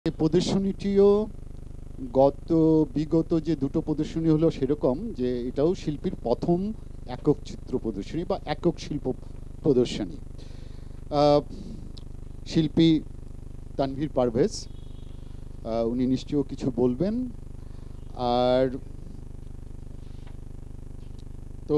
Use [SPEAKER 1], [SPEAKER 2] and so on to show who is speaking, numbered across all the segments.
[SPEAKER 1] এই প্রদর্শনীটিও বিগত যে দুটো প্রদর্শনী হলো সেরকম যে এটাও শিল্পীর প্রথম একক চিত্র প্রদর্শনী বা একক শিল্প প্রদর্শনী। শিল্পী তানভীর পারভেজ, উনি নিশ্চয়ই কিছু বলবেন। আর তো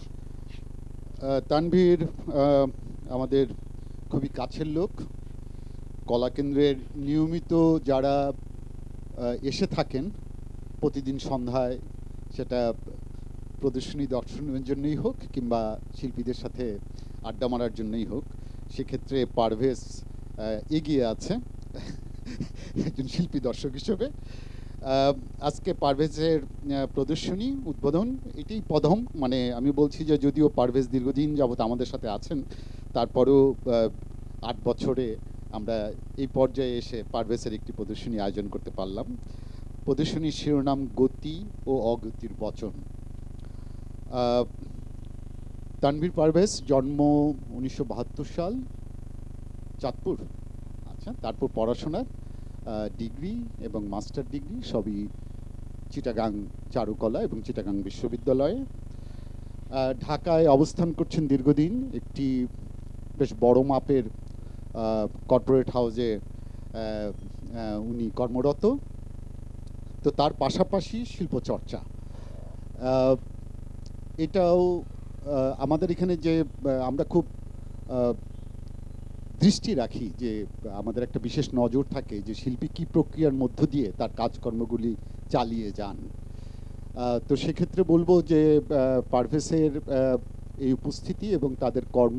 [SPEAKER 1] তানভীর আমাদের খুবই কাছের লোক। কলাকেন্দ্রের নিয়মিত যারা এসে থাকেন প্রতিদিন সন্ধ্যায়, সেটা প্রদর্শনী দর্শনের জন্যই হোক কিংবা শিল্পীদের সাথে আড্ডা মারার জন্যই হোক, সেক্ষেত্রে পারভেজ এগিয়ে আছে একজন শিল্পী দর্শক হিসেবে। আজকে পারভেজের প্রদর্শনী উদ্বোধন, এটাই প্রথম। মানে আমি বলছি যে যদিও পারভেজ দীর্ঘদিন যাবত আমাদের সাথে আছেন, তারপরেও 8 বছরে আমরা এই পর্যায়ে এসে পারভেজের একটি প্রদর্শনী আয়োজন করতে পারলাম। প্রদর্শনীর শিরোনাম গতি ও অগতির বচন। তানভীর পারভেজ জন্ম 1972 সাল, চাঁদপুর। আচ্ছা, তারপর পড়াশোনার ডিগ্রি এবং মাস্টার ডিগ্রি সবই চিটাগাং চারুকলা এবং চিটাগাং বিশ্ববিদ্যালয়ে। ঢাকায় অবস্থান করছেন দীর্ঘদিন, একটি বেশ বড় মাপের কর্পোরেট হাউসে উনি কর্মরত। তো তার পাশাপাশি শিল্পচর্চা, এটাও আমাদের এখানে যে আমরা খুব দৃষ্টি রাখি, যে আমাদের একটা বিশেষ নজর থাকে যে শিল্পী কী প্রক্রিয়ার মধ্য দিয়ে তার কাজকর্মগুলি চালিয়ে যান। তো সেক্ষেত্রে বলবো যে পারভেজের এই উপস্থিতি এবং তাদের কর্ম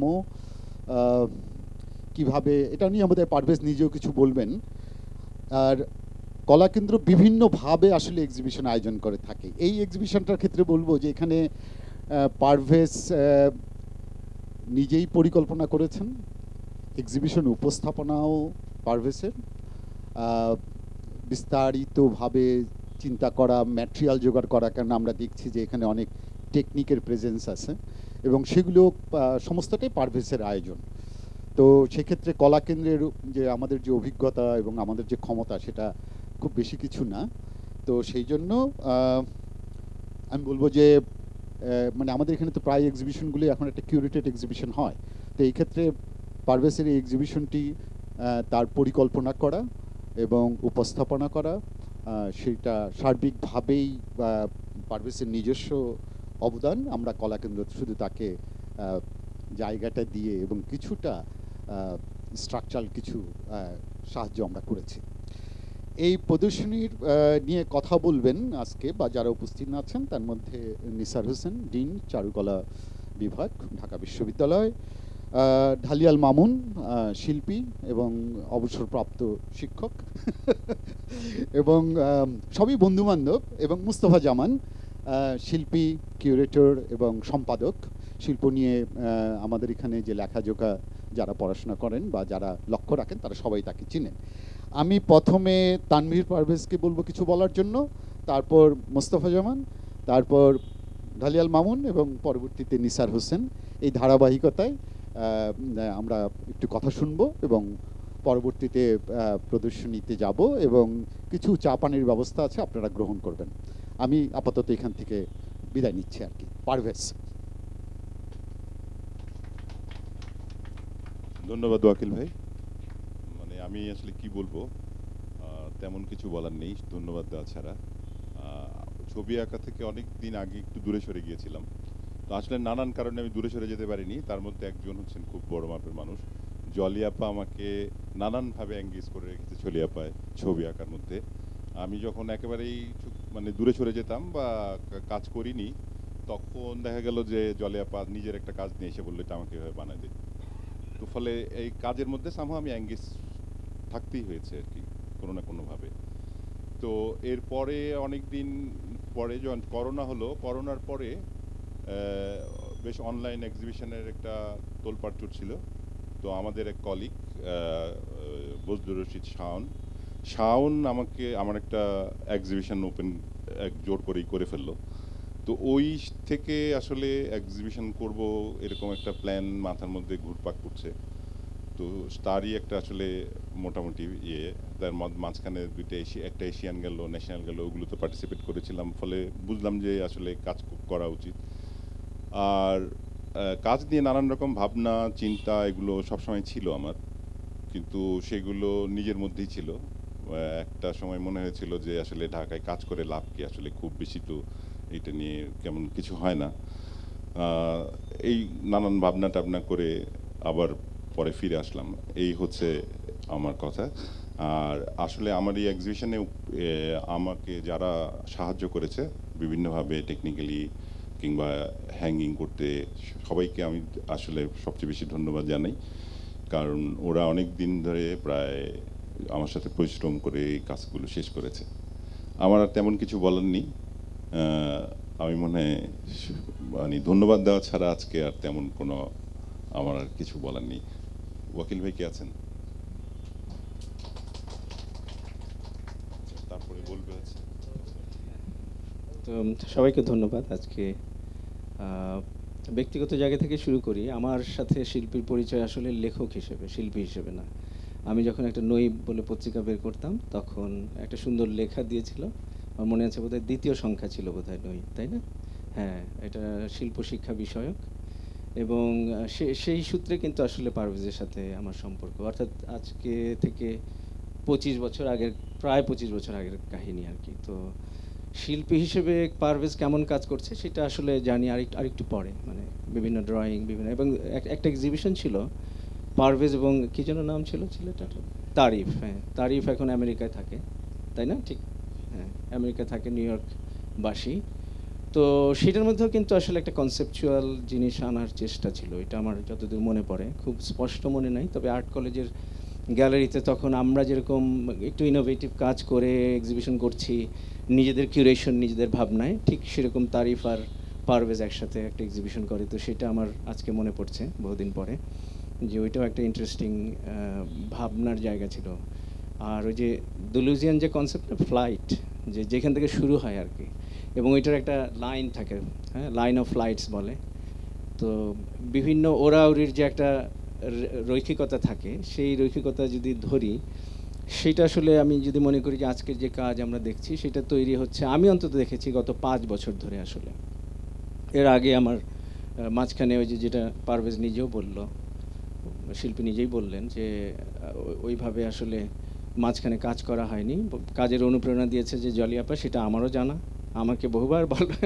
[SPEAKER 1] কিভাবে, এটা নিয়ে আমাদের পারভেজ নিজেও কিছু বলবেন। আর কলাকেন্দ্র বিভিন্নভাবে আসলে এক্সিবিশন আয়োজন করে থাকে। এই এক্সিবিশনটার ক্ষেত্রে বলবো যে এখানে পারভেজ নিজেই পরিকল্পনা করেছেন, এক্সিবিশন উপস্থাপনাও পারভেজের, বিস্তারিতভাবে চিন্তা করা, ম্যাটেরিয়াল জোগাড় করা, কারণ আমরা দেখছি যে এখানে অনেক টেকনিকের প্রেজেন্স আছে এবং সেগুলো সমস্তটাই পারভেজের আয়োজন। তো সেক্ষেত্রে কলাকেন্দ্রের যে আমাদের যে অভিজ্ঞতা এবং আমাদের যে ক্ষমতা, সেটা খুব বেশি কিছু না। তো সেই জন্য আমি বলবো যে মানে আমাদের এখানে তো প্রায় এক্সিবিশনগুলি এখন একটা কিউরেটেড এক্সিবিশন হয়। তো এই ক্ষেত্রে পারভেজের এই এক্সিবিশনটি তার পরিকল্পনা করা এবং উপস্থাপনা করা, সেটা সার্বিকভাবেই পারভেজের নিজস্ব অবদান। আমরা কলাকেন্দ্র শুধু তাকে জায়গাটা দিয়ে এবং কিছুটা স্ট্রাকচারাল কিছু সাহায্য আমরা করেছি। এই প্রদর্শনীর নিয়ে কথা বলবেন আজকে বা যারা উপস্থিত আছেন, তার মধ্যে নিসার হোসেন, ডিন চারুকলা বিভাগ, ঢাকা বিশ্ববিদ্যালয়, ঢালিয়াল মামুন, শিল্পী এবং অবসরপ্রাপ্ত শিক্ষক এবং সবই বন্ধুবান্ধব, এবং মুস্তফা জামান, শিল্পী, কিউরেটর এবং সম্পাদক। শিল্প নিয়ে আমাদের এখানে যে লেখাজোখা যারা পড়াশোনা করেন বা যারা লক্ষ্য রাখেন, তারা সবাই তাকে চিনেন। আমি প্রথমে তানভীর পারভেজকে বলবো কিছু বলার জন্য, তারপর মোস্তফা জামান, তারপর ঢালিয়াল মামুন এবং পরবর্তীতে নিসার হোসেন। এই ধারাবাহিকতায় আমরা একটু কথা শুনবো এবং পরবর্তীতে প্রদর্শনীতে যাব এবং কিছু চা পানির ব্যবস্থা আছে, আপনারা গ্রহণ করবেন। আমি আপাতত এখান থেকে বিদায় নিচ্ছি আর কি। পারভেজ।
[SPEAKER 2] ধন্যবাদ ওয়াকিল ভাই। মানে আমি আসলে কি বলবো, তেমন কিছু বলার নেই ধন্যবাদ দেওয়া ছাড়া। ছবি আঁকা থেকে অনেক দিন আগে একটু দূরে সরে গিয়েছিলাম। তো আসলে নানান কারণে আমি দূরে সরে যেতে পারিনি। তার মধ্যে একজন হচ্ছেন খুব বড় মাপের মানুষ, জলি আপা আমাকে নানানভাবে এঙ্গেজ করে রেখেছে ছলি আপায় ছবি আঁকার মধ্যে। আমি যখন একেবারেই মানে দূরে সরে যেতাম বা কাজ করিনি, তখন দেখা গেল যে জলি আপা নিজের একটা কাজ নিয়ে এসে বললো এটা আমাকে এভাবে বানায় দিই। তো ফলে এই কাজের মধ্যে সামহাও আমি এঙ্গেজ থাকতেই হয়েছে আর কি, কোনো না কোনোভাবে। তো এরপরে অনেক দিন পরে যখন করোনা হলো, করোনার পরে বেশ অনলাইন এক্সিবিশনের একটা তোলপাড় ছিল। তো আমাদের এক কলিগ বজলুর রশিদ শাওন আমাকে আমার একটা এক্সিবিশন ওপেন জোর করেই করে ফেললো। তো ওই থেকে আসলে এক্সিবিশন করব এরকম একটা প্ল্যান মাথার মধ্যে ঘুরপাক করছে। তো তারই একটা আসলে মোটামুটি তার মাঝখানে একটা এশিয়ান গেল, ন্যাশনাল গেল, ওগুলোতে পার্টিসিপেট করেছিলাম, ফলে বুঝলাম যে আসলে কাজ করা উচিত। আর কাজ নিয়ে নানান রকম ভাবনা চিন্তা এগুলো সবসময় ছিল আমার, কিন্তু সেগুলো নিজের মধ্যেই ছিল। একটা সময় মনে হয়েছিল যে আসলে ঢাকায় কাজ করে লাভ কি, আসলে খুব বেশি তো এটা নিয়ে কেমন কিছু হয় না। এই নানান ভাবনা টাবনা করে আবার পরে ফিরে আসলাম, এই হচ্ছে আমার কথা। আর আসলে আমার এই এক্সিবিশনে আমাকে যারা সাহায্য করেছে বিভিন্নভাবে টেকনিক্যালি কিংবা হ্যাঙ্গিং করতে, সবাইকে আমি আসলে সবচেয়ে বেশি ধন্যবাদ জানাই, কারণ ওরা অনেক দিন ধরে প্রায় আমার সাথে পরিশ্রম করে এই কাজগুলো শেষ করেছে। আমার আর তেমন কিছু বলার নেই। আমি মনে হয় মানে ধন্যবাদ দেওয়া ছাড়া আজকে আর তেমন কোনো আমার আর কিছু বলার নেই। ওয়াকিল ভাই কে আছেন? তারপরে বলবে আছে।
[SPEAKER 3] তো সবাইকে ধন্যবাদ। আজকে ব্যক্তিগত জায়গা থেকে শুরু করি। আমার সাথে শিল্পীর পরিচয় আসলে লেখক হিসেবে, শিল্পী হিসেবে না। আমি যখন একটা নই বলে পত্রিকা বের করতাম, তখন একটা সুন্দর লেখা দিয়েছিল, আমার মনে আছে বোধহয় দ্বিতীয় সংখ্যা ছিল বোধহয় নই, তাই না? হ্যাঁ, এটা শিল্প শিক্ষা বিষয়ক। এবং সেই সূত্রে কিন্তু আসলে পারভেজের সাথে আমার সম্পর্ক, অর্থাৎ আজকে থেকে 25 বছর আগের, প্রায় 25 বছর আগের কাহিনী আর কি। তো শিল্পী হিসেবে পারভেজ কেমন কাজ করছে সেটা আসলে জানি আরেকটু পরে, মানে বিভিন্ন ড্রয়িং, বিভিন্ন, এবং একটা এক্সিবিশন ছিল পারভেজ এবং কি যেন নাম ছিল ছেলেটার, তারিফ। হ্যাঁ, তারিফ এখন আমেরিকায় থাকে, তাই না? ঠিক, হ্যাঁ, আমেরিকায় থাকে, নিউ ইয়র্ক বাসী। তো সেটার মধ্যেও কিন্তু আসলে একটা কনসেপচুয়াল জিনিস আনার চেষ্টা ছিল, এটা আমার যতদূর মনে পড়ে, খুব স্পষ্ট মনে নাই। তবে আর্ট কলেজের গ্যালারিতে তখন আমরা যেরকম একটু ইনোভেটিভ কাজ করে এক্সিবিশন করছি, নিজেদের কিউরেশন, নিজেদের ভাবনায়, ঠিক সেরকম তারিফ আর পারভেজ একসাথে একটা এক্সিবিশন করে। তো সেটা আমার আজকে মনে পড়ছে বহুদিন পরে, যে ওইটাও একটা ইন্টারেস্টিং ভাবনার জায়গা ছিল। আর ওই যে দুলুজিয়ান যে কনসেপ্টটা, ফ্লাইট, যেখান থেকে শুরু হয় আর কি, এবং ওইটার একটা লাইন থাকে, হ্যাঁ, লাইন অফ ফ্লাইটস বলে। তো বিভিন্ন ওরাউরির যে একটা রৈখিকতা থাকে, সেই রৈখিকতা যদি ধরি, সেটা আসলে আমি যদি মনে করি যে আজকের যে কাজ আমরা দেখছি সেটা তৈরি হচ্ছে, আমি অন্তত দেখেছি গত 5 বছর ধরে আসলে। এর আগে আমার মাঝখানে ওই যেটা পারভেজ নিজেও বলল, শিল্পী নিজেই বললেন যে ওইভাবে আসলে মাঝখানে কাজ করা হয়নি। কাজের অনুপ্রেরণা দিয়েছে যে জলি আপা, সেটা আমারও জানা, আমাকে বহুবার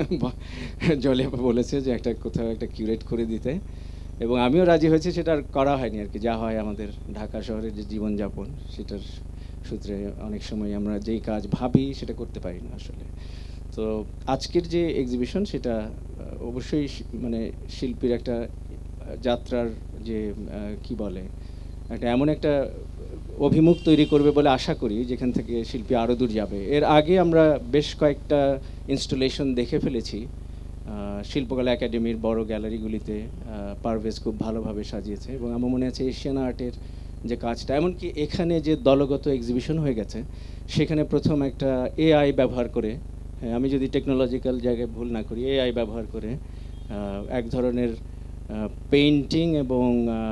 [SPEAKER 3] জলি আপা বলেছে যে একটা কোথাও একটা কিউরেট করে দিতে, এবং আমিও রাজি হয়েছি, সেটা আর করা হয়নি আর কি। যা হয় আমাদের ঢাকা শহরের যে জীবনযাপন, সেটার সূত্রে অনেক সময় আমরা যেই কাজ ভাবি সেটা করতে পারি না আসলে। তো আজকের যে এক্সিবিশন, সেটা অবশ্যই মানে শিল্পীর একটা যাত্রার যে কি বলে, একটা এমন একটা অভিমুখ তৈরি করবে বলে আশা করি, যেখান থেকে শিল্পী আরও দূর যাবে। এর আগে আমরা বেশ কয়েকটা ইনস্টলেশন দেখে ফেলেছি শিল্পকলা একাডেমির বড় গ্যালারিগুলিতে। পারভেজ খুব ভালোভাবে সাজিয়েছে, এবং আমার মনে আছে এশিয়ান আর্টের যে কাজটা, এমনকি এখানে যে দলগত এক্সিবিশন হয়ে গেছে, সেখানে প্রথম একটা এআই ব্যবহার করে, হ্যাঁ, আমি যদি টেকনোলজিক্যাল জায়গায় ভুল না করি, এআই ব্যবহার করে এক ধরনের পেইন্টিং এবং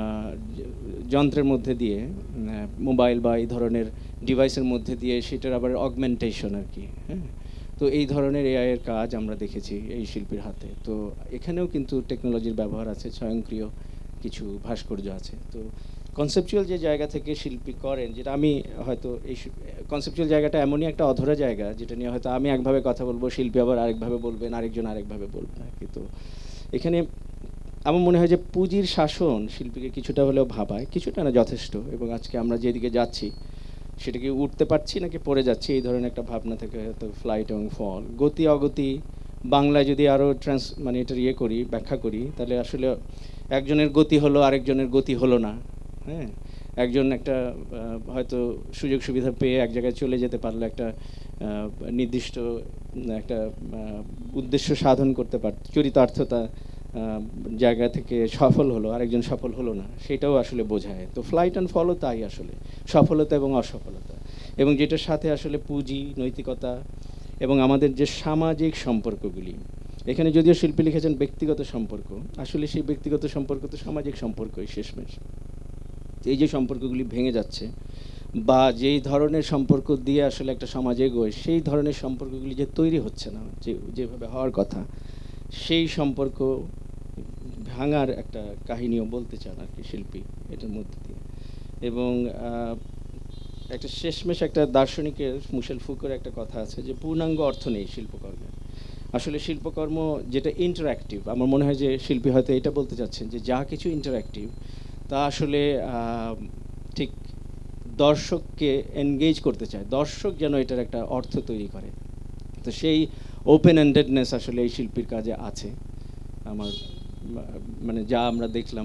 [SPEAKER 3] যন্ত্রের মধ্যে দিয়ে, মোবাইল বা এই ধরনের ডিভাইসের মধ্যে দিয়ে, সেটার আবার অগমেন্টেশন আর কি, হ্যাঁ। তো এই ধরনের এআইয়ের কাজ আমরা দেখেছি এই শিল্পীর হাতে। তো এখানেও কিন্তু টেকনোলজির ব্যবহার আছে, স্বয়ংক্রিয় কিছু ভাস্কর্য আছে। তো কনসেপচুয়াল যে জায়গা থেকে শিল্পী করেন, যেটা আমি হয়তো এই কনসেপচুয়াল জায়গাটা এমনই একটা অধরা জায়গা, যেটা নিয়ে হয়তো আমি একভাবে কথা বলবো, শিল্পী আবার আরেকভাবে বলবেন, আরেকজন আরেকভাবে বলবেন আর কি। তো এখানে আমার মনে হয় যে পুঁজির শাসন শিল্পীকে কিছুটা হলেও ভাবায়, কিছুটা না, যথেষ্ট। এবং আজকে আমরা যেদিকে যাচ্ছি, সেটা কি উঠতে পারছি নাকি পড়ে যাচ্ছি, এই ধরনের একটা ভাবনা থেকে হয়তো ফ্লাইট এবং ফল, গতি অগতি, বাংলায় যদি আরও মানে এটার করি, ব্যাখ্যা করি, তাহলে আসলে একজনের গতি হলো, আরেকজনের গতি হলো না, হ্যাঁ। একজন একটা হয়তো সুযোগ সুবিধা পেয়ে এক জায়গায় চলে যেতে পারলো, একটা নির্দিষ্ট একটা উদ্দেশ্য সাধন করতে চরিতার্থতা জায়গা থেকে সফল হলো, আরেকজন সফল হলো না, সেটাও আসলে বোঝায়। তো ফ্লাইট অ্যান্ড ফলও তাই আসলে, সফলতা এবং অসফলতা, এবং যেটার সাথে আসলে পুঁজি, নৈতিকতা এবং আমাদের যে সামাজিক সম্পর্কগুলি। এখানে যদিও শিল্পী লিখেছেন ব্যক্তিগত সম্পর্ক, আসলে সেই ব্যক্তিগত সম্পর্ক তো সামাজিক সম্পর্কই শেষমেশ। এই যে সম্পর্কগুলি ভেঙে যাচ্ছে, বা যেই ধরনের সম্পর্ক দিয়ে আসলে একটা সমাজ এগোয়, সেই ধরনের সম্পর্কগুলি যে তৈরি হচ্ছে না, যেভাবে হওয়ার কথা, সেই সম্পর্ক ভাঙার একটা কাহিনীও বলতে চান আর কি শিল্পী এটার মধ্যে দিয়ে। এবং একটা শেষমেশ একটা দার্শনিকের মিশেল ফুকোর একটা কথা আছে যে পূর্ণাঙ্গ অর্থ নেই শিল্পকর্মের। আসলে শিল্পকর্ম যেটা ইন্টারঅ্যাক্টিভ, আমার মনে হয় যে শিল্পী হয়তো এটা বলতে চাচ্ছেন যে যা কিছু ইন্টারঅ্যাক্টিভ তা আসলে ঠিক দর্শককে এনগেজ করতে চায়, দর্শক যেন এটার একটা অর্থ তৈরি করে। তো সেই ওপেন এন্ডেডনেস আসলে এই শিল্পীর কাজে আছে। আমার মানে যা আমরা দেখলাম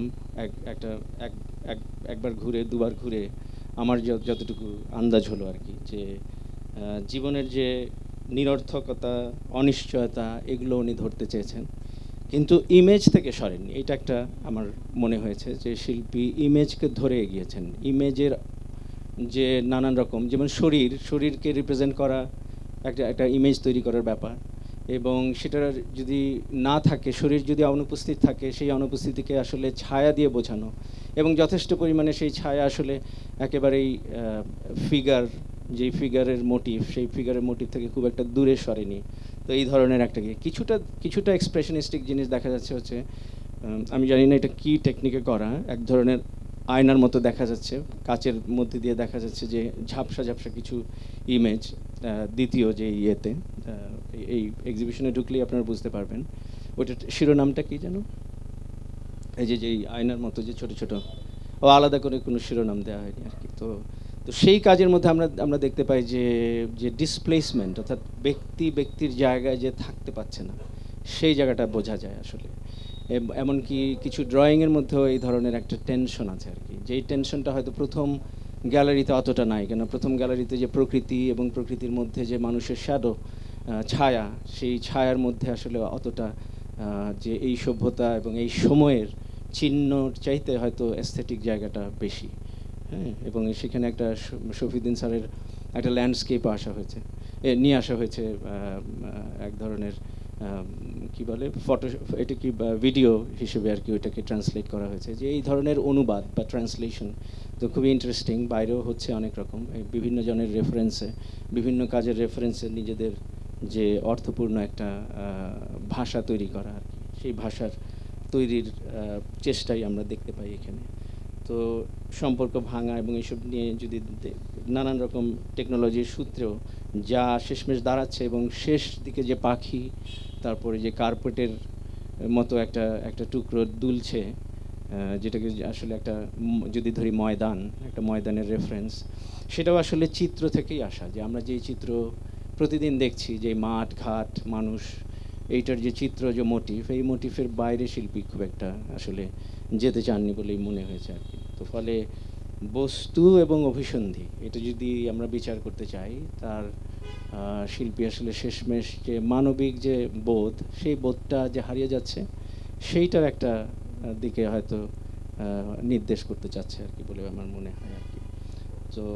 [SPEAKER 3] একবার ঘুরে দুবার ঘুরে আমার যতটুকু আন্দাজ হলো আর কি, যে জীবনের যে নিরর্থকতা, অনিশ্চয়তা, এগুলো উনি ধরতে চেয়েছেন, কিন্তু ইমেজ থেকে সরেননি। এটা একটা আমার মনে হয়েছে যে শিল্পী ইমেজকে ধরে এগিয়েছেন। ইমেজের যে নানান রকম, যেমন শরীরকে রিপ্রেজেন্ট করা একটা ইমেজ তৈরি করার ব্যাপার, এবং সেটার যদি না থাকে, শরীর যদি অনুপস্থিত থাকে, সেই অনুপস্থিতিকে আসলে ছায়া দিয়ে বোঝানো, এবং যথেষ্ট পরিমাণে সেই ছায়া আসলে একেবারেই ফিগার, যেই ফিগারের মোটিভ, সেই ফিগারের মোটিভ থেকে খুব একটা দূরে সরেনি। তো এই ধরনের একটা কিছুটা এক্সপ্রেশনিস্টিক জিনিস দেখা যাচ্ছে হচ্ছে, আমি জানি না এটা কী টেকনিকে করা, এক ধরনের আয়নার মতো দেখা যাচ্ছে, কাচের মধ্যে দিয়ে দেখা যাচ্ছে যে ঝাপসা ঝাপসা কিছু ইমেজ। দ্বিতীয় যে ইয়েতে, এই এক্সিবিশনে ঢুকলেই আপনারা বুঝতে পারবেন। ওইটার শিরোনামটা কি যেন, এই যে যেই আয়নার মতো যে ছোট ছোট, ও আলাদা করে কোনো শিরোনাম দেওয়া হয়নি আর কি। তো সেই কাজের মধ্যে আমরা দেখতে পাই যে ডিসপ্লেসমেন্ট, অর্থাৎ ব্যক্তির জায়গায় যে থাকতে পারছে না, সেই জায়গাটা বোঝা যায় আসলে। এমনকি কিছু ড্রয়িংয়ের মধ্যেও এই ধরনের একটা টেনশন আছে আর কি, যেই টেনশনটা হয়তো প্রথম গ্যালারিতে অতটা নাই। কেন, প্রথম গ্যালারিতে যে প্রকৃতি এবং প্রকৃতির মধ্যে যে মানুষের শ্যাডো, ছায়া, সেই ছায়ার মধ্যে আসলে অতটা যে এই সভ্যতা এবং এই সময়ের চিহ্নর চাইতে হয়তো এস্থেটিক জায়গাটা বেশি। হ্যাঁ, এবং সেখানে একটা শফিউদ্দিন স্যারের একটা ল্যান্ডস্কেপ নিয়ে আসা হয়েছে, এক ধরনের কি বলে ফটো, এটা কি ভিডিও হিসেবে আর কি ওইটাকে ট্রান্সলেট করা হয়েছে, যে এই ধরনের অনুবাদ বা ট্রান্সলেশন তো খুবই ইন্টারেস্টিং। বাইরেও হচ্ছে অনেক রকম, বিভিন্ন জনের রেফারেন্সে, বিভিন্ন কাজের রেফারেন্সে নিজেদের যে অর্থপূর্ণ একটা ভাষা তৈরি করা আর কি, সেই ভাষার তৈরির চেষ্টাই আমরা দেখতে পাই এখানে। তো সম্পর্ক ভাঙা এবং এইসব নিয়ে যদি নানান রকম টেকনোলজির সূত্রেও যা শেষমেশ দাঁড়াচ্ছে, এবং শেষ দিকে যে পাখি, তারপরে যে কার্পেটের মতো একটা টুকরো দুলছে, যেটাকে আসলে একটা, যদি ধরি একটা ময়দানের রেফারেন্স, সেটাও আসলে চিত্র থেকেই আসা। যে আমরা যেই চিত্র প্রতিদিন দেখছি, যে মাঠ ঘাট মানুষ, এইটার যে চিত্র, যে মোটিভ, এই মোটিভের বাইরে শিল্পী খুব একটা আসলে যেতে চাননি বলেই মনে হয়েছে আর কি। তো ফলে বস্তু এবং অভিসন্ধি, এটা যদি আমরা বিচার করতে চাই, তার শিল্পী আসলে শেষমেশ যে মানবিক যে বোধ, সেই বোধটা যে হারিয়ে যাচ্ছে, সেইটার একটা দিকে হয়তো নির্দেশ করতে চাচ্ছে আর কি বলে আমার মনে হয় আর কি। তো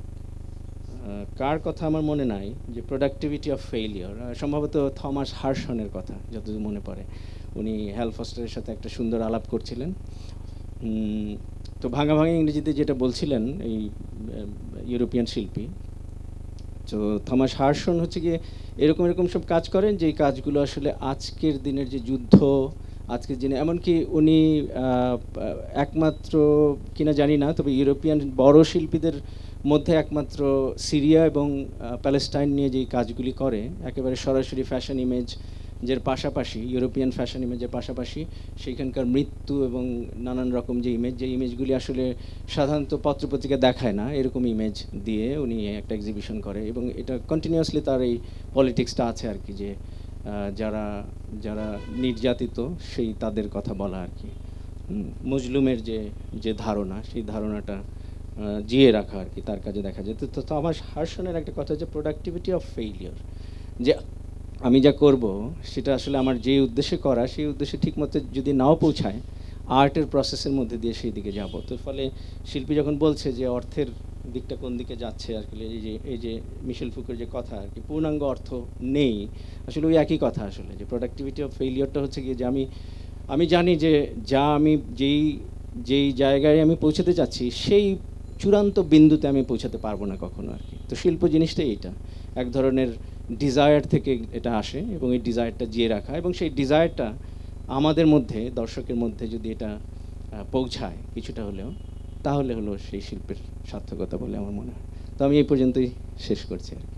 [SPEAKER 3] কার কথা আমার মনে নাই, যে প্রোডাক্টিভিটি অফ ফেইলিওর, সম্ভবত থমাস হার্শনের কথা যতদূর মনে পড়ে। উনি হ্যাল ফস্টারের সাথে একটা সুন্দর আলাপ করছিলেন। তো ভাঙা ইংরেজিতে যেটা বলছিলেন এই ইউরোপিয়ান শিল্পী, তো থমাস হার্শন হচ্ছে গিয়ে এরকম সব কাজ করেন, যে কাজগুলো আসলে আজকের দিনের যে যুদ্ধ, আজকের দিনে, এমনকি উনি একমাত্র কিনা জানি না, তবে ইউরোপিয়ান বড় শিল্পীদের মধ্যে একমাত্র সিরিয়া এবং প্যালেস্টাইন নিয়ে যেই কাজগুলি করে, একেবারে সরাসরি ফ্যাশন ইমেজ যের পাশাপাশি, ইউরোপিয়ান ফ্যাশন ইমেজের পাশাপাশি সেইখানকার মৃত্যু এবং নানান রকম যে ইমেজগুলি আসলে সাধারণত পত্রপত্রিকা দেখায় না, এরকম ইমেজ দিয়ে উনি একটা এক্সিবিশন করে। এবং এটা কন্টিনিউয়াসলি তার এই পলিটিক্সটা আছে আর কি, যে যারা নির্যাতিত, সেই তাদের কথা বলা আর কি, মজলুমের যে ধারণা, সেই ধারণাটা জিয়ে রাখা আর কি তার কাজে দেখা যায়। তো আমার হার্শনের একটা কথা, যে প্রোডাক্টিভিটি অফ ফেইলিওর, যে আমি যা করব সেটা আসলে আমার যে উদ্দেশ্যে করা, সেই উদ্দেশ্যে ঠিকমতো যদি নাও পৌঁছায়, আর্টের প্রসেসের মধ্যে দিয়ে সেই দিকে যাব। তো ফলে শিল্পী যখন বলছে যে অর্থের দিকটা কোন দিকে যাচ্ছে আর কি, এই যে মিশেল ফুকোর যে কথা আর কি, পূর্ণাঙ্গ অর্থ নেই, আসলে ওই একই কথা আসলে, যে প্রোডাক্টিভিটি অফ ফেইলিওরটা হচ্ছে গিয়ে যে আমি জানি যে আমি যেই জায়গায় আমি পৌঁছাতে চাচ্ছি, চূড়ান্ত বিন্দুতে আমি পৌঁছাতে পারবো না কখনো আর কি। তো শিল্প জিনিসটাই এটা, এক ধরনের ডিজায়ার থেকে এটা আসে এবং এই ডিজায়ারটা জিয়ে রাখা, এবং সেই ডিজায়ারটা আমাদের মধ্যে, দর্শকের মধ্যে যদি এটা পৌঁছায় কিছুটা হলেও, তাহলে হলো সেই শিল্পের সার্থকতা বলে আমার মনে হয়। তো আমি এই পর্যন্তই শেষ করছি আর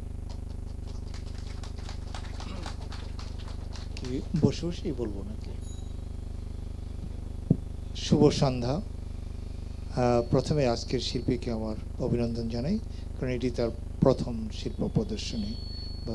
[SPEAKER 3] কি।
[SPEAKER 4] বসে বসেই বলবো নাকি? শুভ সন্ধ্যা। প্রথমে আজকের শিল্পীকে আমার অভিনন্দন জানাই, কারণ এটি তার প্রথম শিল্প প্রদর্শনী। বা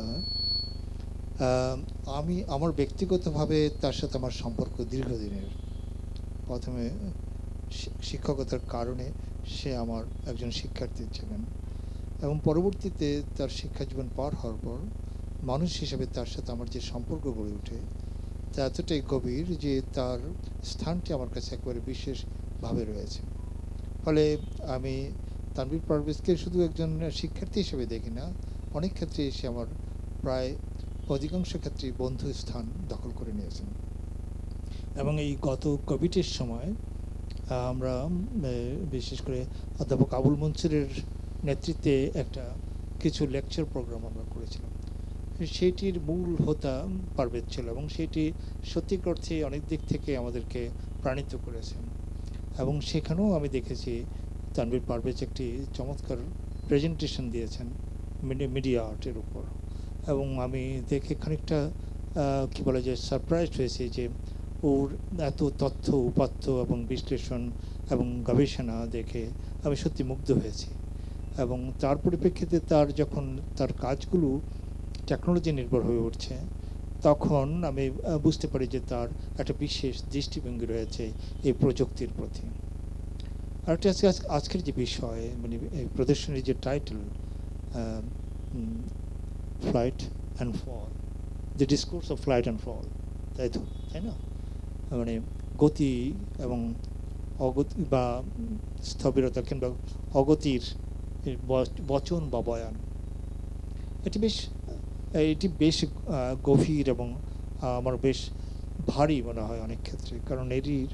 [SPEAKER 4] আমি আমার ব্যক্তিগতভাবে তার সাথে আমার সম্পর্ক দীর্ঘদিনের। প্রথমে শিক্ষকতার কারণে সে আমার একজন শিক্ষার্থী ছিলেন, এবং পরবর্তীতে তার শিক্ষা জীবন পার হওয়ার পর মানুষ হিসেবে তার সাথে আমার যে সম্পর্ক গড়ে ওঠে তা এতটাই গভীর যে তার স্থানটি আমার কাছে একেবারে বিশেষভাবে রয়েছে। ফলে আমি তানভীর পারভেজকে শুধু একজন শিক্ষার্থী হিসেবে দেখি না, অনেক ক্ষেত্রে সে আমার প্রায় অধিকাংশ ক্ষেত্রে বন্ধু স্থান দখল করে নিয়েছেন। এবং এই গত কোভিডের সময় আমরা বিশেষ করে অধ্যাপক আবুল মনসুরের নেতৃত্বে একটা কিছু লেকচার প্রোগ্রাম আমরা করেছিলাম। সেইটির মূল হোতা পারভেজ ছিল, এবং সেটি সত্যিকার অর্থে অনেক দিক থেকে আমাদেরকে প্রাণিত করেছে। এবং সেখানেও আমি দেখেছি তানভীর পারভেজ একটি চমৎকার প্রেজেন্টেশন দিয়েছেন মিডিয়া আর্টের উপর, এবং আমি দেখে খানিকটা কী বলা যায় সারপ্রাইজড হয়েছি যে ওর এত তথ্য উপাত্ত এবং বিশ্লেষণ এবং গবেষণা দেখে আমি সত্যি মুগ্ধ হয়েছি। এবং তার পরিপ্রেক্ষিতে তার যখন তার কাজগুলো টেকনোলজি নির্ভর হয়ে উঠছে, তখন আমি বুঝতে পারি যে তার একটা বিশেষ দৃষ্টিভঙ্গি রয়েছে এই প্রযুক্তির প্রতি। আরেকটা আজকের যে বিষয়, মানে এই প্রদর্শনীর যে title, flight and fall, the discourse of flight and fall, তাই না? মানে গতি এবং অগতি বা স্থবিরতা কিংবা অগতির বচন বা বয়ান, এটি বেশ গভীর এবং আমার বেশ ভারী মনে হয় অনেক ক্ষেত্রে। কারণ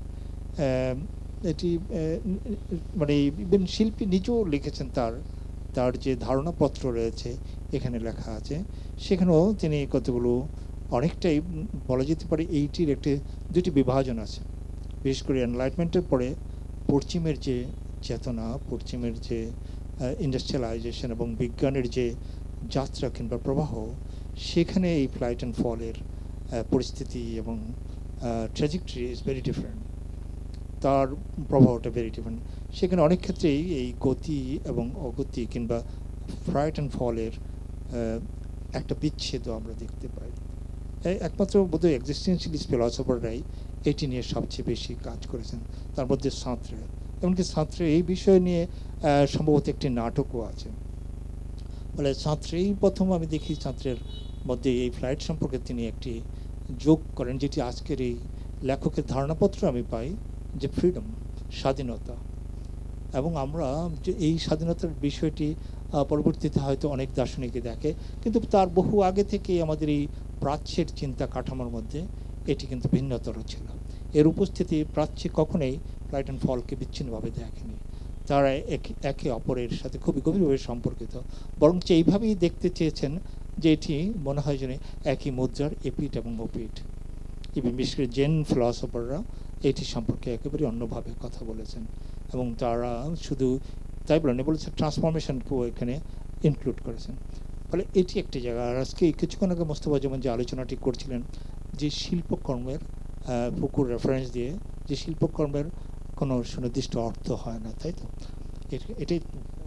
[SPEAKER 4] এটি মানে ইভেন শিল্পী নিজেও লিখেছেন, তার যে ধারণাপত্র রয়েছে এখানে লেখা আছে, সেখানেও তিনি কতগুলো অনেকটাই বলা যেতে পারে এইটির দুটি বিভাজন আছে। বিশেষ করে এনলাইটমেন্টের পরে পশ্চিমের যে চেতনা, পশ্চিমের যে ইন্ডাস্ট্রিয়ালাইজেশন এবং বিজ্ঞানের যে যাত্রা কিংবা প্রবাহ, সেখানে এই ফ্লাইট অ্যান্ড ফলের পরিস্থিতি এবং ট্র্যাজেক্টরি ইজ ভেরি ডিফারেন্ট, তার প্রবাহটা ভেরি ডিফারেন্ট। সেখানে অনেক ক্ষেত্রেই এই গতি এবং অগতি কিংবা ফ্লাইট অ্যান্ড ফলের একটা বিচ্ছেদও আমরা দেখতে পাই। একমাত্র বোধহয় এক্সিস্টেন্সিয়ালিস্ট ফিলসফাররাই এটি নিয়ে সবচেয়ে বেশি কাজ করেছেন, তার মধ্যে সাঁতরে। এমনকি সাঁতরে এই বিষয় নিয়ে সম্ভবত একটি নাটকও আছে। ফলে সাঁতরেই প্রথম আমি দেখি সাঁতরের মধ্যে এই ফ্লাইট সম্পর্কে তিনি একটি যোগ করেন, যেটি আজকের এই লেখকের ধারণাপত্র আমি পাই, যে ফ্রিডম, স্বাধীনতা। এবং আমরা যে এই স্বাধীনতার বিষয়টি পরবর্তীতে হয়তো অনেক দার্শনিকই দেখে, কিন্তু তার বহু আগে থেকেই আমাদের এই প্রাচ্যের চিন্তা কাঠামোর মধ্যে এটি কিন্তু ভিন্নতর ছিল। এর উপস্থিতি প্রাচ্যে কখনোই ফ্লাইট অ্যান্ড ফলকে বিচ্ছিন্নভাবে দেখেনি, তারা একে অপরের সাথে খুবই গভীরভাবে সম্পর্কিত, বরঞ্চ এইভাবেই দেখতে চেয়েছেন যে এটি মনে হয় যেন একই মুদ্রার এপিঠ এবং ওপিঠ। ইভেন বিশেষ করে জেন ফিলসফাররা এটি সম্পর্কে একেবারে অন্যভাবে কথা বলেছেন, এবং তারা শুধু তাই বলেন, বলেছেন ট্রান্সফরমেশনকেও এখানে ইনক্লুড করেছেন। ফলে এটি একটি জায়গা। আর আজকে কিছুক্ষণ আগে মোস্তফা যেমন যে আলোচনাটি করছিলেন, যে শিল্পকর্মের ফুকুর রেফারেন্স দিয়ে যে শিল্পকর্মের কোনো সুনির্দিষ্ট অর্থ হয় না, তাই তো? এটাই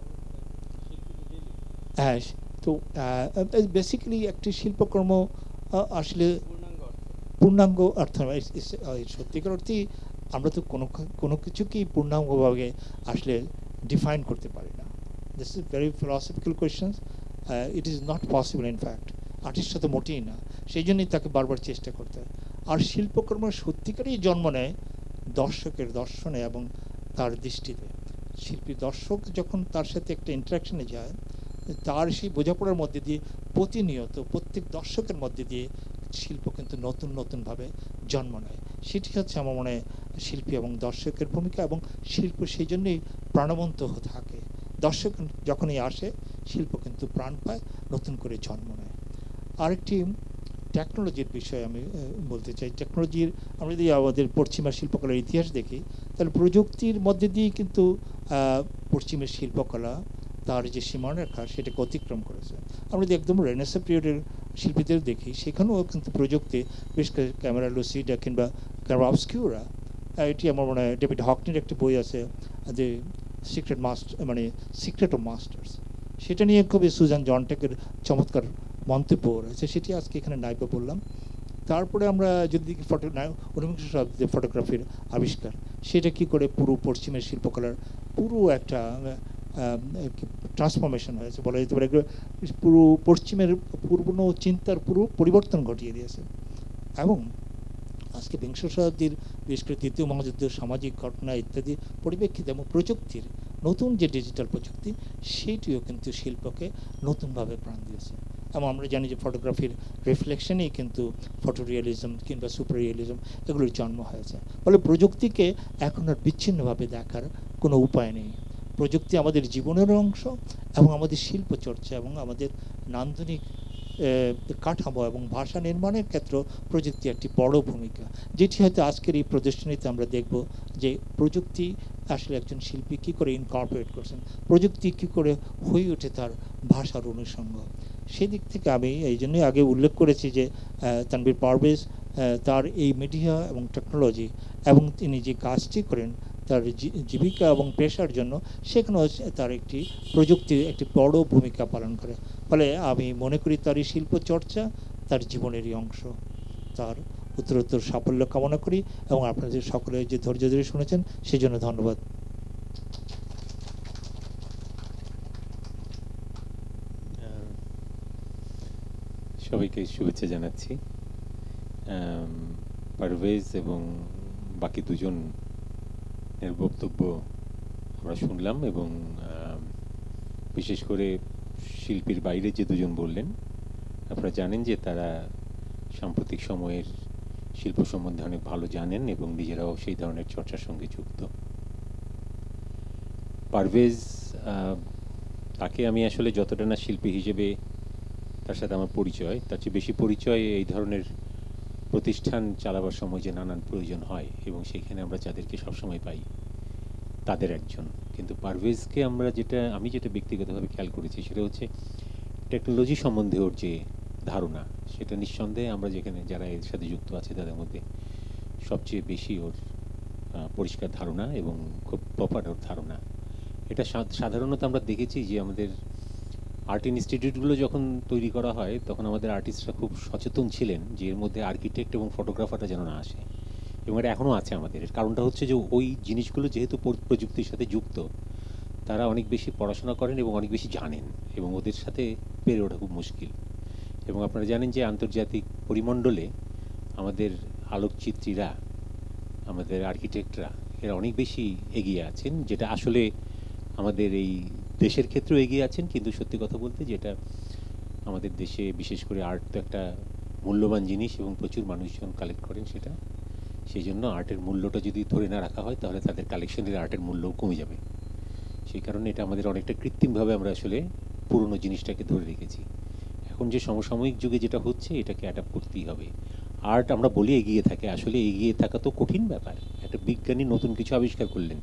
[SPEAKER 4] হ্যাঁ। তো বেসিক্যালি একটি শিল্পকর্ম আসলে পূর্ণাঙ্গ অর্থ, সত্যিকার অর্থেই আমরা তো কোনো কিছুকেই পূর্ণাঙ্গভাবে আসলে ডিফাইন করতে পারি না। This is very philosophical questions. It is not possible in fact, আর্টিস্টরা তো মোটেই না, সেই জন্যই তাকে বারবার চেষ্টা করতে হয়। আর শিল্পকর্ম সত্যিকারই জন্ম নেয় দর্শকের দর্শনে এবং তার দৃষ্টিতে। শিল্পী দর্শক যখন তার সাথে একটা ইন্টারাকশনে যায়, তার সেই বোঝাপড়ার মধ্যে দিয়ে প্রতিনিয়ত প্রত্যেক দর্শকের মধ্যে দিয়ে শিল্প কিন্তু নতুন নতুনভাবে জন্ম নেয়। সেটি হচ্ছে আমার মনে হয় শিল্পী এবং দর্শকের ভূমিকা, এবং শিল্প সেই জন্যই প্রাণবন্ত হতে থাকে। দর্শক যখনই আসে শিল্প কিন্তু প্রাণ পায়, নতুন করে জন্ম নেয়। আরেকটি টেকনোলজির বিষয়ে আমি বলতে চাই। টেকনোলজির, আমরা যদি আমাদের পশ্চিমা শিল্পকলার ইতিহাস দেখি, তাহলে প্রযুক্তির মধ্যে দিয়ে কিন্তু পশ্চিমের শিল্পকলা তার যে সীমারেখা সেটাকে অতিক্রম করেছে। আমরা যদি একদম রেনেসাঁ পিরিয়ডের শিল্পীদের দেখি, সেখানেও কিন্তু প্রযুক্তি, বিশেষ করে ক্যামেরা লুসিডা কিংবা ক্যামেরা অবস্কিউরা, এটি আমার মনে হয় ডেভিড হকনির একটি বই আছে, যে সিক্রেট মাস্টার, মানে সিক্রেট অফ মাস্টার্স, সেটা নিয়ে খুবই সুজান জনটেকের চমৎকার মন্তব্য রয়েছে, সেটি আজকে এখানে নাইবা বললাম। তারপরে আমরা যদি দেখি ঊনবিংশ শতাব্দীতে ফটোগ্রাফির আবিষ্কার, সেটা কি করে পুরো পশ্চিমের শিল্পকলার পুরো একটা ট্রান্সফরমেশন হয়েছে বলা যেতে পারে, পুরো পশ্চিমের পুরনো চিন্তার পুরো পরিবর্তন ঘটিয়ে দিয়েছে। এবং আজকে বিংশ শতাব্দীর বিশেষ করে তৃতীয় মহাযুদ্ধের সামাজিক ঘটনা ইত্যাদি পরিপ্রেক্ষিতে এবং প্রযুক্তির নতুন যে ডিজিটাল প্রযুক্তি, সেইটিও কিন্তু শিল্পকে নতুনভাবে প্রাণ দিয়েছে। এবং আমরা জানি যে ফটোগ্রাফির রিফ্লেকশনেই কিন্তু ফটো রিয়েলিজম কিংবা সুপার রিয়েলিজম এগুলোর জন্ম হয়েছে। ফলে প্রযুক্তিকে এখন আর বিচ্ছিন্নভাবে দেখার কোনো উপায় নেই। প্রযুক্তি আমাদের জীবনের অংশ, এবং আমাদের শিল্প চর্চা এবং আমাদের নান্দনিক কাঠামো এবং ভাষা নির্মাণের ক্ষেত্রে প্রযুক্তি একটি বড় ভূমিকা, যেটি হয়তো আজকের এই প্রদর্শনীতে আমরা দেখব যে প্রযুক্তি আসলে একজন শিল্পী কী করে ইনকর্পোরেট করছেন, প্রযুক্তি কী করে হয়ে ওঠে তার ভাষার অনুষঙ্গ। সেদিক থেকে আমি এই জন্যই আগে উল্লেখ করেছি যে তানভীর পারভেজ তার এই মিডিয়া এবং টেকনোলজি এবং তিনি যে কাজটি করেন তার জীবিকা এবং পেশার জন্য, সেখানেও তার একটি প্রযুক্তির একটি বড় ভূমিকা পালন করে। ফলে আমি মনে করি তার এই শিল্প চর্চা তার জীবনেরই অংশ। তার উত্তরোত্তর সাফল্য কামনা করি, এবং আপনাদের সকলে যে ধৈর্য ধরে শুনেছেন সেই জন্য ধন্যবাদ।
[SPEAKER 5] সবাইকে শুভেচ্ছা জানাচ্ছি। পারভেজ এবং বাকি দুজন এর বক্তব্য আমরা শুনলাম, এবং বিশেষ করে শিল্পীর বাইরে যে দুজন বললেন, আপনারা জানেন যে তারা সাম্প্রতিক সময়ের শিল্প সম্বন্ধে অনেক ভালো জানেন এবং নিজেরাও সেই ধরনের চর্চার সঙ্গে যুক্ত। পারভেজ, তাকে আমি আসলে যতটা না শিল্পী হিসেবে তার সাথে আমার পরিচয়, তার চেয়ে বেশি পরিচয় এই ধরনের প্রতিষ্ঠান চালাবার সময় যে নানান প্রয়োজন হয় এবং সেখানে আমরা যাদেরকে সবসময় পাই তাদের একজন। কিন্তু পারভেজকে আমি যেটা ব্যক্তিগতভাবে খেয়াল করেছি সেটা হচ্ছে টেকনোলজি সম্বন্ধে ওর যে ধারণা, সেটা নিঃসন্দেহে আমরা যেখানে যারা এর সাথে যুক্ত আছে তাদের মধ্যে সবচেয়ে বেশি ওর পরিষ্কার ধারণা এবং খুব প্রপার ওর ধারণা। এটা সাধারণত আমরা দেখেছি যে আমাদের আর্ট ইনস্টিটিউটগুলো যখন তৈরি করা হয় তখন আমাদের আর্টিস্টরা খুব সচেতন ছিলেন যে এর মধ্যে আর্কিটেক্ট এবং ফটোগ্রাফাররা যেন না আসে, এবং এটা এখনও আছে আমাদের। এর কারণটা হচ্ছে যে ওই জিনিসগুলো যেহেতু প্রযুক্তির সাথে যুক্ত, তারা অনেক বেশি পড়াশোনা করেন এবং অনেক বেশি জানেন, এবং ওদের সাথে পেরে ওঠা খুব মুশকিল। এবং আপনারা জানেন যে আন্তর্জাতিক পরিমণ্ডলে আমাদের আলোকচিত্রীরা, আমাদের আর্কিটেক্টরা এরা অনেক বেশি এগিয়ে আছেন, যেটা আসলে আমাদের এই দেশের ক্ষেত্রেও এগিয়ে আছেন। কিন্তু সত্যি কথা বলতে যেটা আমাদের দেশে বিশেষ করে আর্ট তো একটা মূল্যবান জিনিস এবং প্রচুর মানুষজন কালেক্ট করেন সেটা, সেই জন্য আর্টের মূল্যটা যদি ধরে না রাখা হয় তাহলে তাদের কালেকশনের আর্টের মূল্যও কমে যাবে। সেই কারণে এটা আমাদের অনেকটা কৃত্রিমভাবে আমরা আসলে পুরনো জিনিসটাকে ধরে রেখেছি। এখন যে সমসাময়িক যুগে যেটা হচ্ছে এটাকে অ্যাডাপ্ট করতেই হবে। আর্ট আমরা বলি এগিয়ে থাকে, আসলে এগিয়ে থাকা তো কঠিন ব্যাপার। একটা বিজ্ঞানী নতুন কিছু আবিষ্কার করলেন,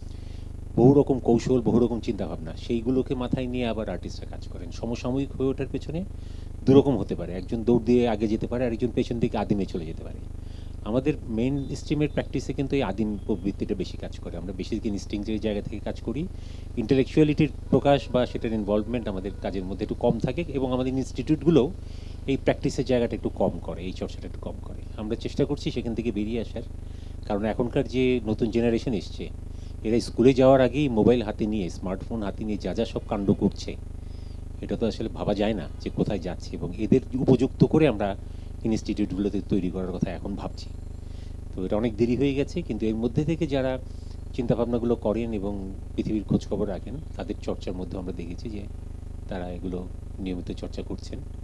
[SPEAKER 5] বহু রকম কৌশল, বহু রকম চিন্তাভাবনা, সেইগুলোকে মাথায় নিয়ে আবার আর্টিস্টরা কাজ করেন। সমসাময়িক হয়ে ওঠার পেছনে দুরকম হতে পারে, একজন দৌড় দিয়ে আগে যেতে পারে, আরেকজন পেছন দিকে আদিমে চলে যেতে পারে। আমাদের মেইন স্ট্রিমের প্র্যাকটিসে কিন্তু এই আদিম প্রবৃত্তিটা বেশি কাজ করে। আমরা বেশি দিন ইনস্টিংক্টের জায়গা থেকে কাজ করি, ইন্টেলেকচুয়ালিটির প্রকাশ বা সেটার ইনভলভমেন্ট আমাদের কাজের মধ্যে একটু কম থাকে, এবং আমাদের ইনস্টিটিউটগুলোও এই প্র্যাকটিসের জায়গাটা একটু কম করে, এই চর্চাটা একটু কম করে। আমরা চেষ্টা করছি সেখান থেকে বেরিয়ে আসার, কারণ এখনকার যে নতুন জেনারেশন এসছে এরা স্কুলে যাওয়ার আগেই মোবাইল হাতে নিয়ে, স্মার্টফোন হাতে নিয়ে যা যা সব কাণ্ড করছে, এটা তো আসলে ভাবা যায় না যে কোথায় যাচ্ছে, এবং এদের উপযুক্ত করে আমরা ইনস্টিটিউটগুলোতে তৈরি করার কথা এখন ভাবছি। তো এটা অনেক দেরি হয়ে গেছে, কিন্তু এর মধ্যে থেকে যারা চিন্তাভাবনাগুলো করেন এবং পৃথিবীর খোঁজখবর রাখেন তাদের চর্চার মধ্যে আমরা দেখেছি যে তারা এগুলো নিয়মিত চর্চা করছেন,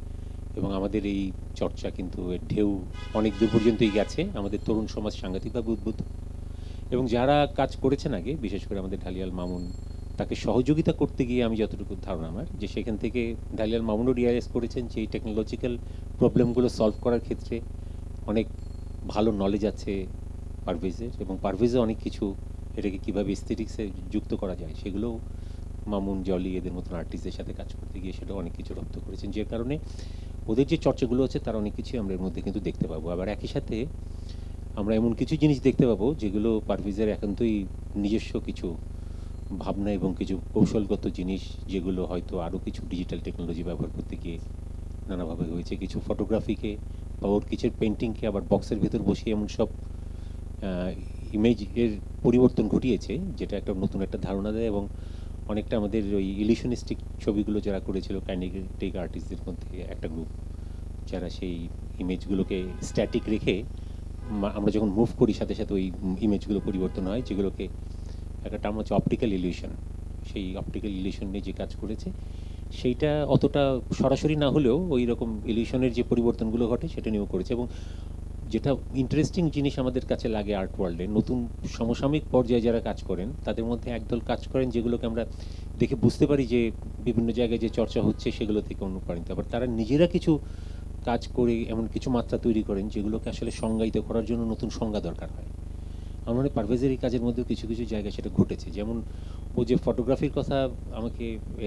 [SPEAKER 5] এবং আমাদের এই চর্চা কিন্তু এর ঢেউ অনেক দূর পর্যন্তই গেছে। আমাদের তরুণ সমাজ সাংঘাতিকভাবে উদ্বুদ্ধ, এবং যারা কাজ করেছেন আগে, বিশেষ করে আমাদের ঢালিয়াল মামুন, তাকে সহযোগিতা করতে গিয়ে আমি যতটুকু ধারণা আমার, যে সেখান থেকে ঢালিয়াল মামুনও রিয়ালাইজ করেছেন যে এই টেকনোলজিক্যাল প্রবলেমগুলো সলভ করার ক্ষেত্রে অনেক ভালো নলেজ আছে পারভেজের, এবং পারভেজে অনেক কিছু এটাকে কীভাবে এস্থেটিক্সে যুক্ত করা যায় সেগুলোও মামুন, জলি এদের মতন আর্টিস্টদের সাথে কাজ করতে গিয়ে সেটা অনেক কিছু রপ্ত করেছেন, যে কারণে ওদের যে চর্চাগুলো আছে তার অনেক কিছুই আমরা এর মধ্যে কিন্তু দেখতে পাবো। আবার একই সাথে আমরা এমন কিছু জিনিস দেখতে পাবো যেগুলো পারভেজের একান্তই নিজস্ব কিছু ভাবনা এবং কিছু কৌশলগত জিনিস, যেগুলো হয়তো আরও কিছু ডিজিটাল টেকনোলজি ব্যবহার করতে গিয়ে নানাভাবে হয়েছে। কিছু ফটোগ্রাফিকে বা ওর কিছু পেন্টিংকে আবার বক্সের ভেতর বসিয়ে এমন সব ইমেজের পরিবর্তন ঘটিয়েছে, যেটা একটা নতুন একটা ধারণা দেয়, এবং অনেকটা আমাদের ওই ইলিউশনিস্টিক ছবিগুলো যারা করেছিল কাইনেটিক আর্টিস্টদের মধ্যে একটা গ্রুপ, যারা সেই ইমেজগুলোকে স্ট্যাটিক রেখে আমরা যখন মুভ করি সাথে সাথে ওই ইমেজগুলো পরিবর্তন হয়, যেগুলোকে একটা টার্ম হচ্ছে অপটিক্যাল ইলিউশন। সেই অপটিক্যাল ইলিউশন নিয়ে যে কাজ করেছে সেইটা অতটা সরাসরি না হলেও ওই রকম ইলিউশনের যে পরিবর্তনগুলো ঘটে সেটা নিয়েও করেছে। এবং যেটা ইন্টারেস্টিং জিনিস আমাদের কাছে লাগে আর্ট ওয়ার্ল্ডে, নতুন সমসাময়িক পর্যায়ে যারা কাজ করেন তাদের মধ্যে একদল কাজ করেন যেগুলোকে আমরা দেখে বুঝতে পারি যে বিভিন্ন জায়গায় যে চর্চা হচ্ছে সেগুলো থেকে অনুপ্রাণিত। আবার তারা নিজেরা কিছু কাজ করে এমন কিছু মাত্রা তৈরি করেন যেগুলোকে আসলে সংজ্ঞায়িত করার জন্য নতুন সংজ্ঞা দরকার হয়। আমার মনে হয় পারভেজের এই কাজের মধ্যেও কিছু কিছু জায়গায় সেটা ঘটেছে। যেমন ও যে ফটোগ্রাফির কথা আমাকে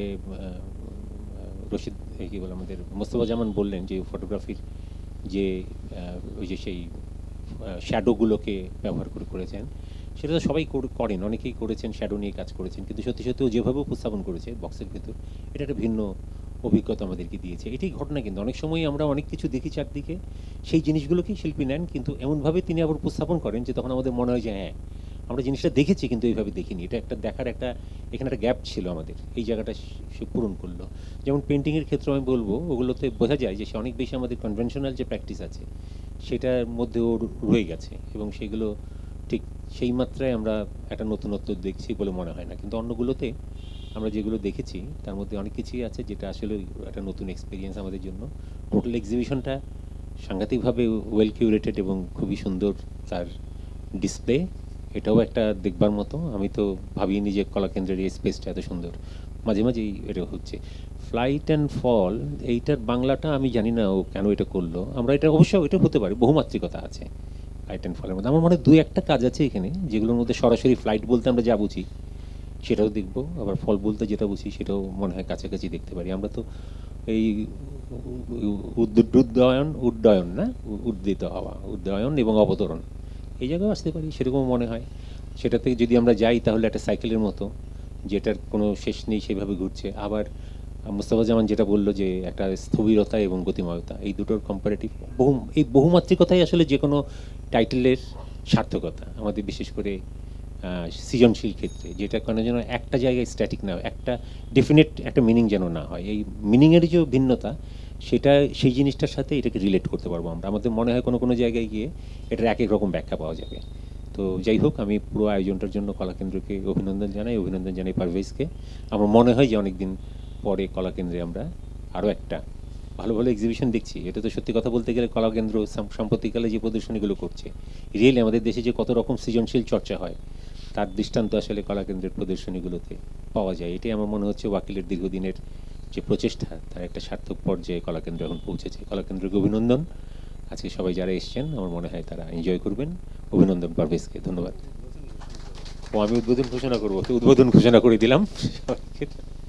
[SPEAKER 5] রশিদ কী বলে আমাদের মোস্তফা জামান বললেন, যে ফটোগ্রাফির যে ওই যে সেই শ্যাডোগুলোকে ব্যবহার করে করেছেন, সেটা তো সবাই করেন, অনেকেই করেছেন, শ্যাডো নিয়ে কাজ করেছেন, কিন্তু সত্যি সত্যি ও যেভাবে উপস্থাপন করেছে বক্সের ভেতর, এটা একটা ভিন্ন অভিজ্ঞতা আমাদেরকে দিয়েছে। এটাই ঘটনা, কিন্তু অনেক সময় আমরা অনেক কিছু দেখি চারদিকে, সেই জিনিসগুলোকেই শিল্পী নেন, কিন্তু এমনভাবে তিনি আবার উপস্থাপন করেন যে তখন আমাদের মনে হয় যে হ্যাঁ আমরা জিনিসটা দেখেছি কিন্তু এইভাবে দেখিনি। এটা একটা দেখার একটা এখানে একটা গ্যাপ ছিল আমাদের, এই জায়গাটা সে পূরণ করলো। যেমন পেন্টিংয়ের ক্ষেত্রে আমি বলবো, ওগুলোতে বোঝা যায় যে সে অনেক বেশি আমাদের কনভেনশনাল যে প্র্যাকটিস আছে সেটার মধ্যে ওর রয়ে গেছে, এবং সেগুলো ঠিক সেই মাত্রায় আমরা একটা নতুনত্ব দেখছি বলে মনে হয় না। কিন্তু অন্যগুলোতে আমরা যেগুলো দেখেছি তার মধ্যে অনেক কিছুই আছে যেটা আসলে একটা নতুন এক্সপিরিয়েন্স আমাদের জন্য। টোটাল এক্সিবিশনটা সাংঘাতিকভাবে ওয়েল কিউরেটেড এবং খুবই সুন্দর তার ডিসপ্লে, এটাও একটা দেখবার মতো। আমি তো ভাবিনি যে কলাকেন্দ্রের এই স্পেসটা এত সুন্দর, মাঝে মাঝেই এটা হচ্ছে। ফ্লাইট অ্যান্ড ফল, এইটার বাংলাটা আমি জানি না ও কেন এটা করলো। আমরা এটা অবশ্য এটা হতে পারে, বহুমাত্রিকতা আছে ফ্লাইট অ্যান্ড ফলের মধ্যে। আমার মনে হয় দুই একটা কাজ আছে এখানে যেগুলোর মধ্যে সরাসরি ফ্লাইট বলতে আমরা যা বুঝি সেটাও দেখবো, আবার ফল বলতে যেটা বুঝি সেটাও মনে হয় কাছাকাছি দেখতে পারি। আমরা তো এই উড্ডয়ন না, উদ্দিত হওয়া, উড্ডয়ন এবং অবতরণ এই জায়গায় আসতে পারি সেরকম মনে হয়। সেটা থেকে যদি আমরা যাই তাহলে একটা সাইকেলের মতো, যেটার কোনো শেষ নেই, সেভাবে ঘুরছে। আবার মুস্তাফা জামান যেটা বললো যে একটা স্থবিরতা এবং গতিময়তা, এই দুটোর কম্পারেটিভ এই বহুমাত্রিকতাই আসলে যে কোনো টাইটেলের সার্থকতা আমাদের, বিশেষ করে সৃজনশীল ক্ষেত্রে, যেটা কোনো যেন একটা জায়গায় স্ট্যাটিক না হয়, একটা ডেফিনেট একটা মিনিং যেন না হয়। এই মিনিংয়ের যে ভিন্নতা সেটা সেই জিনিসটার সাথে এটাকে রিলেট করতে পারবো আমরা। আমাদের মনে হয় কোনো কোনো জায়গায় গিয়ে এটার এক এক রকম ব্যাখ্যা পাওয়া যাবে। তো যাই হোক, আমি পুরো আয়োজনটার জন্য কলাকেন্দ্রকে অভিনন্দন জানাই পারভেজকে। আমার মনে হয় যে অনেকদিন পরে কলাকেন্দ্রে আমরা আরও একটা ভালো ভালো এক্সিবিশন দেখছি। এটা তো সত্যি কথা বলতে গেলে কলাকেন্দ্র সাম্প্রতিককালে যে প্রদর্শনীগুলো করছে, রিয়েলি আমাদের দেশে যে কত রকম সৃজনশীল চর্চা হয় তার দৃষ্টান্ত আসলে কলাকেন্দ্রের প্রদর্শনীগুলোতে পাওয়া যায়। এটাই আমার মনে হচ্ছে ওয়াকিলের দীর্ঘদিনের যে প্রচেষ্টা তার একটা সার্থক পর্যায়ে কলাকেন্দ্র এখন পৌঁছেছে। কলাকেন্দ্রকে অভিনন্দন। আজকে সবাই যারা এসছেন আমার মনে হয় তারা এনজয় করবেন। অভিনন্দন পারভেজকে, ধন্যবাদ। ও আমি উদ্বোধন ঘোষণা করবো, তো উদ্বোধন ঘোষণা করে দিলাম সবাইকে।